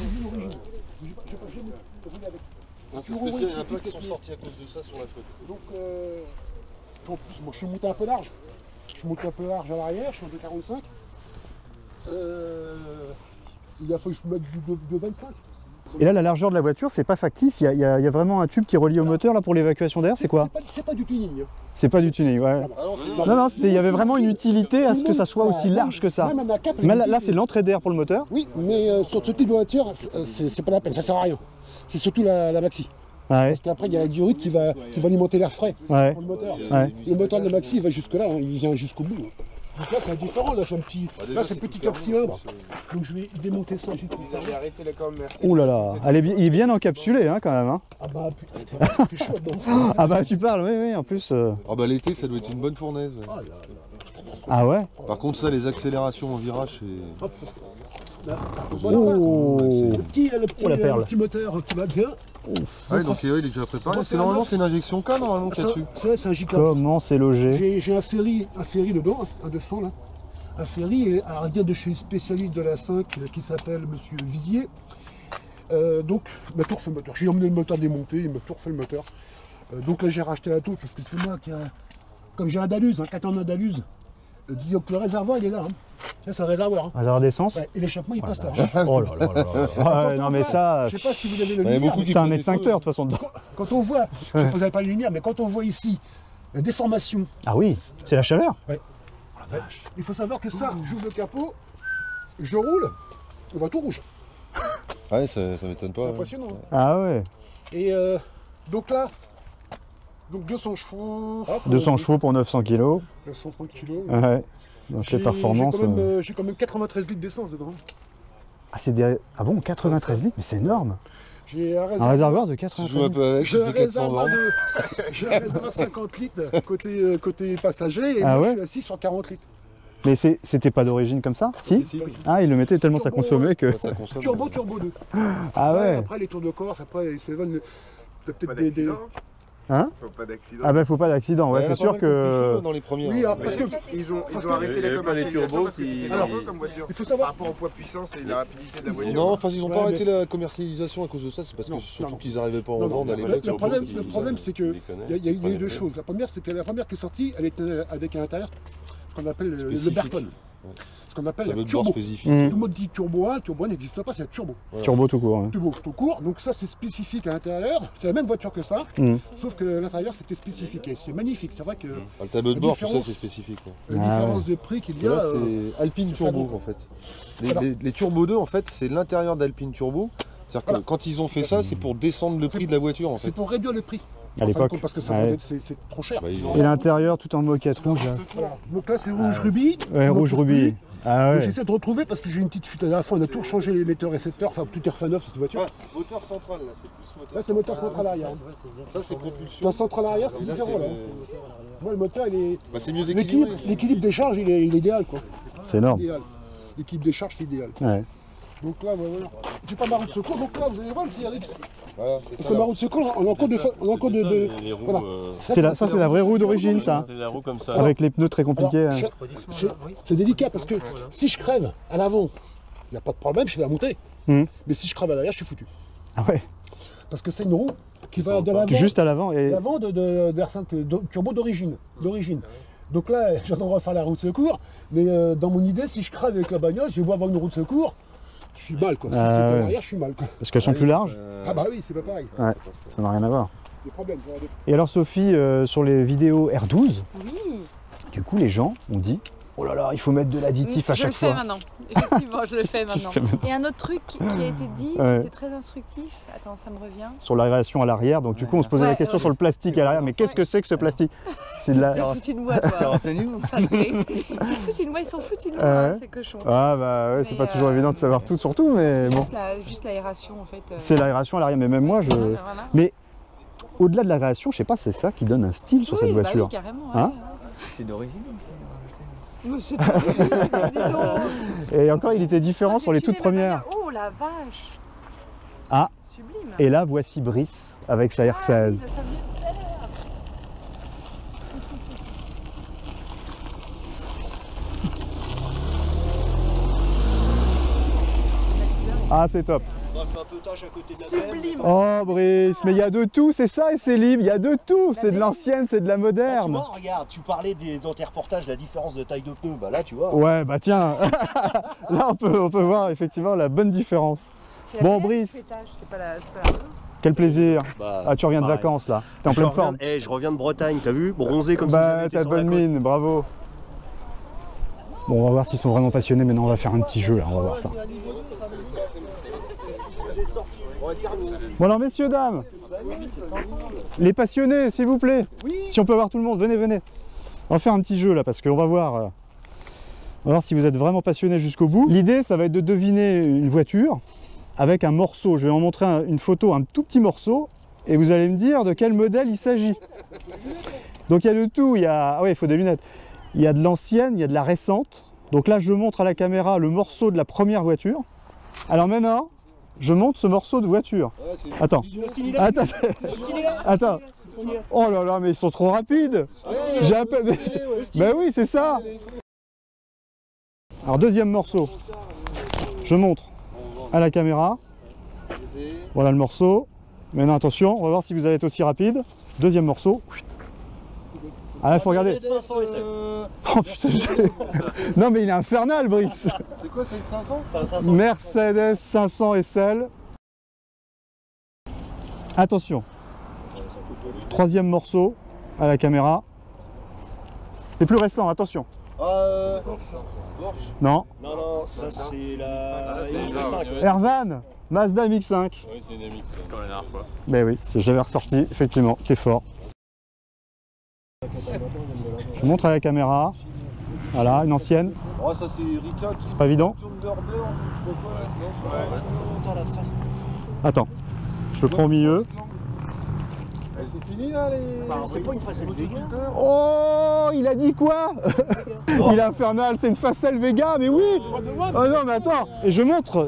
C'est spécial, il y en a plein qui sont sortis à cause de ça sur la faute. Donc, en plus, moi je suis monté un peu large. Je suis monté un peu large à l'arrière, je suis en 2,45. Il a fallu que je mette de 25. Et là, la largeur de la voiture, c'est pas factice, il y a vraiment un tube qui est relié au moteur là pour l'évacuation d'air, c'est quoi? C'est pas du tuning. Hein. C'est pas du tuning, ouais. Non, il y avait vraiment une utilité à ce que ça soit aussi large que ça. Mais là c'est l'entrée d'air pour le moteur. Oui, mais sur ce type de voiture, c'est pas la peine, ça sert à rien. C'est surtout la maxi. Ouais. Parce qu'après, il y a la durite qui va alimenter l'air frais Ouais. pour le moteur. Ouais. Le moteur de la maxi, il va jusque là, hein, il vient jusqu'au bout. Donc là, c'est différent, là, c'est le petit cap cylindre. Donc je vais démonter ça juste pour ça. Arrêtez la com, merci. Ouh là là, il est bien encapsulé hein, quand même. Hein. Ah bah putain, ça fait chaud dedans. Ah bah tu parles, oui, en plus. Ah bah l'été, ça doit être une bonne fournaise. Ouais. Ah ouais. Par contre, ça, les accélérations en virage, c'est... Oh, Le petit moteur qui va bien. Ouais, donc il est déjà préparé. Parce que normalement, c'est une injection K normalement qu'il y a dessus. C'est un J4. comment c'est logé? J'ai un ferry dedans, un 200 là. Un ferry, à dire de chez le spécialiste de la 5 qui s'appelle Monsieur Vizier. Donc, ma tour fait le moteur. J'ai emmené le moteur démonté, il m'a tout refait le moteur. Donc là, j'ai racheté la tour parce que c'est moi qui a. Comme j'ai un Daluz, un 14 Daluz, donc le réservoir il est là. Hein. Là, c'est un réservoir. Hein. Réservoir d'essence? Ouais, et l'échappement il passe là. Oh là là là. Ouais, non mais ça. Je sais pas si vous avez le Ouais, lumière. T'es un extincteur de toute façon dedans. Quand on voit, je ne vous avez pas la lumière, mais quand on voit ici la déformation. Ah oui, c'est la chaleur? Ouais. Il faut savoir que ça, j'ouvre le capot, je roule, on voit tout rouge. Ouais, ça m'étonne pas. C'est impressionnant. Hein. Ah ouais. Et donc là, donc 200 chevaux. Hop, 200 chevaux pour 900 kg. 930 kg. Ouais. Donc les performances. J'ai quand même 93 litres d'essence dedans. Ah, c'est des... ah bon, 93 litres, mais c'est énorme. J'ai un réservoir de Je 93 joue un litres. peu avec, J'ai ça un fait 400 réservoir ans. de 50 litres côté passager et Ah moi ouais, je suis assis sur 40 litres. mais c'était pas d'origine comme ça? Si, Ah, il le mettait tellement ça Turbo, consommait que... Ça consomme. Turbo 2. Ah ouais. Après les tours de Corse, après les Seven, peut-être Pas des. d'accident. Hein? Faut pas d'accident. Ah bah faut pas d'accident, ouais, c'est sûr que... Dans les premières. Oui, alors, parce que Ils ont parce que- arrêté la il y avait pas les commercialisation turbos parce que c'était qui- dangereux comme voiture. il faut Par savoir. rapport au poids puissance et la rapidité de la voiture. Non, enfin ils ont Ouais, pas arrêté la commercialisation à cause de ça, c'est parce que Non, surtout non. qu'ils n'arrivaient pas à en Non, vendre à non, l'époque. le problème, c'est que il y a eu deux choses. La première, c'est que la première qui est sortie, elle était avec à l'intérieur ce qu'on appelle le Spécifique. Berton. Ce qu'on appelle Ça la veut de bord turbo. spécifique. Mmh. Tout le monde dit turbo 1, le turbo 1 n'existe pas, c'est la turbo. Turbo tout court. Hein. Turbo tout court, donc ça c'est spécifique à l'intérieur. C'est la même voiture que ça, Mmh. sauf que l'intérieur c'était spécifique. Et c'est magnifique, c'est vrai que Le tableau de La bord, tout ça différence- c'est spécifique. Quoi. la Ah différence ouais. de prix qu'il y Et a. là c'est Alpine c'est Turbo pas bon. en fait. Alors- Les Turbo 2 en fait c'est l'intérieur d'Alpine Turbo. C'est-à-dire que Voilà. quand ils ont fait ça, c'est pour descendre le prix de la voiture en C'est fait. pour réduire le prix. À en fin de l'époque. compte, parce que ça, Ouais. c'est trop cher. Bah, ils ont- Et l'intérieur tout en moquette rouge. Là. Voilà. Donc là c'est rouge rubis. Ouais, On en rouge trouve rubis. plus. Ah Donc, ouais. j'essaie de retrouver parce que j'ai une petite fuite à la fois. On a tout changé les lecteurs récepteurs, enfin tout est refait neuf cette voiture. Ah, moteur central là, c'est plus moteur. Là c'est moteur central arrière. Ça c'est propulsion. Dans central arrière c'est Et là, différent là. c'est Moi le moteur il est. bah, c'est mieux équilibré. L'équilibre des charges il est idéal quoi. C'est énorme. Idéal. L'équilibre des charges c'est idéal. Ouais. Donc là voilà. J'ai pas ma roue de secours, donc là vous allez voir le petit Alex. Voilà, c'est Parce ça. que ma là. roue de secours, on a encore de. Les roues, Voilà. Ça c'est la vraie roue d'origine ça. c'est la roue comme ça. Avec les pneus très compliqués. Alors, hein. c'est délicat parce que si je crève à l'avant, il n'y a pas de problème, je vais la monter. Mmh. Mais si je crève à l'arrière, je suis foutu. Ah ouais. Parce que c'est une roue qui va de l'avant. Juste à l'avant et... L'avant de turbo d'origine. Donc là, j'attends de refaire la roue de secours, mais dans mon idée, si je crève avec la bagnole, je vais voir avoir une roue de secours, je suis mal quoi. Si Ah c'est à ouais. l'arrière, je suis mal quoi. Parce qu'elles sont plus larges. Ah bah oui, c'est pas pareil. Ouais, ça n'a rien à voir. Des problèmes. Et alors Sophie, sur les vidéos R12, Oui, du coup les gens ont dit oh là là, il faut mettre de l'additif à je chaque le fais fois. maintenant. Effectivement, je le fais Tu maintenant. fais maintenant. Et un autre truc qui a été dit, Ouais. qui était très instructif. Attends, ça me revient. Sur l'aération à l'arrière, donc du coup on se posait la Ouais, question ouais. sur le plastique à l'arrière, mais qu'est-ce que c'est que ce plastique? C'est de la... Ils s'en foutent de moi, toi. Renseignez-vous. Saleté. Ils s'en foutent de moi, ils s'en foutent de moi, hein, ces cochons. Ah bah ouais, c'est Mais, pas toujours évident de savoir tout sur tout, mais bon. Juste l'aération, en fait. C'est l'aération à l'arrière, mais même moi je... Voilà. Mais au-delà de l'aération, je sais pas, c'est ça qui donne un style sur Oui, cette bah voiture. oui, carrément. Hein C'est d'origine ou c'est Mais c'est horrible, dis donc. Et encore il était différent sur les J'ai toutes tué ma premières. bagnole. Oh la vache. Ah, Sublime. et là voici Brice avec sa Ah, oui, R16. je savais tout à l'heure. Ah, c'est top. On a fait un peu tâche à côté de la benne. Sublime. Oh, Brice, mais il y a de tout, c'est ça et c'est libre, il y a de tout. C'est de l'ancienne, c'est de la Tu moderne. vois, regarde, tu parlais dans tes reportages de la différence de taille de pneus. Bah là, tu vois. Ouais, bah tiens, là on peut voir effectivement la bonne différence. C'est la Bon, bière Brice. qui fait tâche, c'est pas la main. Quel plaisir. Bah, Ah, tu reviens de pareil. vacances là, t'es en Je pleine reviens- forme. je reviens de Bretagne, t'as vu? Bronzé comme ça. Bah, t'as bonne mine, bravo. Bon, on va voir s'ils sont vraiment passionnés. Maintenant, on va faire un petit jeu là, on va voir ça. Bon, alors, messieurs, dames, les passionnés, s'il vous plaît. Si on peut voir tout le monde, venez, venez. On va faire un petit jeu là parce qu'on va voir si vous êtes vraiment passionnés jusqu'au bout. L'idée, ça va être de deviner une voiture avec un morceau. Je vais en montrer une photo, un tout petit morceau, et vous allez me dire de quel modèle il s'agit. Donc il y a de tout, il y a... Ah oui, il faut des lunettes. Il y a de l'ancienne, il y a de la récente. Donc là, je montre à la caméra le morceau de la première voiture. Alors maintenant, je montre ce morceau de voiture. Attends. Attends. Attends. Oh là là, mais ils sont trop rapides. J'ai à peine... Ben oui, c'est ça. Alors deuxième morceau. Je montre à la caméra. Voilà le morceau. Maintenant attention, on va voir si vous allez être aussi rapide. Deuxième morceau. Ah là, il faut regarder. Oh, putain, non mais il est infernal, Brice. C'est quoi, c'est une 500? C'est un 500. Mercedes 500 SL. Attention. Troisième morceau à la caméra. C'est plus récent, attention. Non. Non, non, ça c'est la MX-5. Ervan, Mazda MX-5. Oui, c'est une MX, comme la dernière fois. Ben oui, j'avais ressorti, effectivement, t'es fort. Je montre à la caméra. Voilà, une ancienne. Oh, ça c'est Ricard. C'est pas évident. Thunderbird, je sais pas quoi. Non, attends, la face. Attends, je le prends au milieu. Eh, c'est fini là les. C'est pas une facette Vega. Oh, il a dit quoi? Il est infernal, c'est une Facel Vega, mais oui. Oh non, mais attends, et je montre.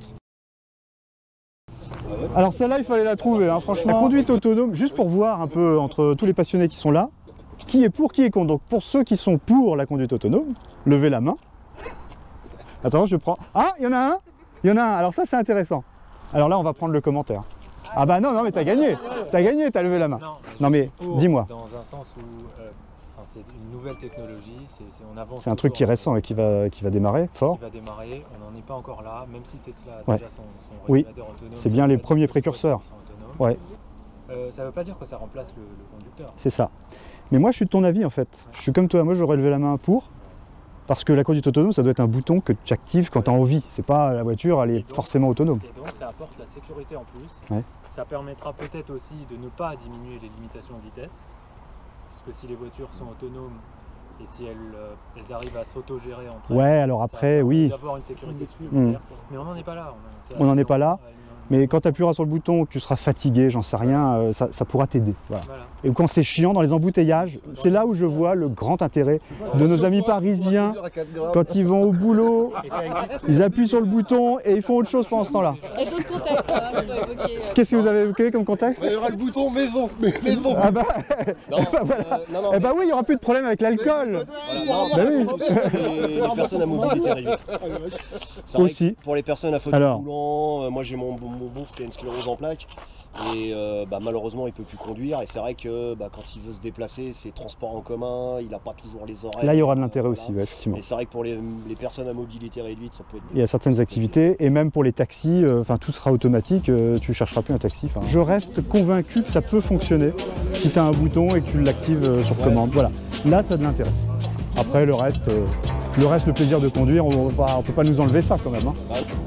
Alors celle-là, il fallait la trouver, hein, franchement. La conduite autonome, juste pour voir un peu entre tous les passionnés qui sont là, qui est pour, qui est contre. Donc pour ceux qui sont pour la conduite autonome, levez la main. Attends, je prends. Ah, il y en a un. Il y en a un. Alors ça, c'est intéressant. Alors là, on va prendre le commentaire. Ah bah non, non, mais t'as gagné. T'as gagné, t'as levé la main. Non mais dis-moi. Dans un sens où c'est une nouvelle technologie, on avance. C'est un truc qui est récent et qui va démarrer fort. Qui va démarrer, on n'en est pas encore là, même si Tesla a Ouais. déjà son Oui, régulateur autonome. c'est bien les premiers précurseurs. Ouais, Ça ne veut pas dire que ça remplace le conducteur. c'est ça. Mais moi, je suis de ton avis en fait. Je suis comme toi, moi j'aurais levé la main pour. Parce que la conduite autonome, ça doit être un bouton que tu actives quand tu as envie. C'est pas la voiture, elle est forcément autonome. Et donc ça apporte la sécurité en plus. Ouais. Ça permettra peut-être aussi de ne pas diminuer les limitations de vitesse. Parce que si les voitures sont autonomes et si elles arrivent à s'autogérer entre elles, Ouais, alors ça après, permet oui. d'avoir une sécurité supplémentaire. Mais on n'en est pas là. On n'en est pas là. Mais quand tu appuieras sur le bouton, que tu seras fatigué, j'en sais rien, ça pourra t'aider. Voilà. Voilà. Et quand c'est chiant dans les embouteillages, c'est là où je vois le grand intérêt de nos amis parisiens. Quand ils vont au boulot, Et ça existe. ils appuient sur le bouton et ils font autre chose pendant ce temps-là. Et d'autres contextes qui sont évoqués. Qu'est-ce que vous avez évoqué comme contexte? Il y aura le bouton maison, maison. Ah bah, Non, voilà. non, Eh bah oui, il n'y aura plus de problème avec l'alcool. non, Bah oui. les personnes à mobilité réduite. C'est vrai Aussi. que pour les personnes à fauteuil Alors. roulant, moi j'ai mon beau qui a une sclérose en plaques et malheureusement il peut plus conduire et c'est vrai que quand il veut se déplacer, c'est transport en commun, il n'a pas toujours les oreilles. Là, il y aura de l'intérêt aussi, ouais, effectivement. Et c'est vrai que pour les personnes à mobilité réduite, ça peut être Il y a certaines activités, et même pour les taxis, tout sera automatique, tu ne chercheras plus un taxi. Je reste convaincu que ça peut fonctionner si tu as un bouton et que tu l'actives sur commande. Voilà, là ça a de l'intérêt. Après le reste, le plaisir de conduire, on ne peut pas nous enlever ça quand même. Hein.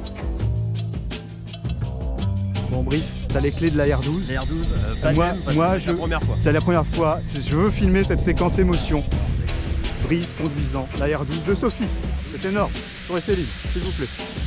Bon Brice, tu as les clés de la R12. La R12, Moi, c'est la première fois. C'est la première fois, je veux filmer cette séquence émotion. Brice conduisant la R12 de Sophie. C'est énorme. Sur Céline, s'il vous plaît.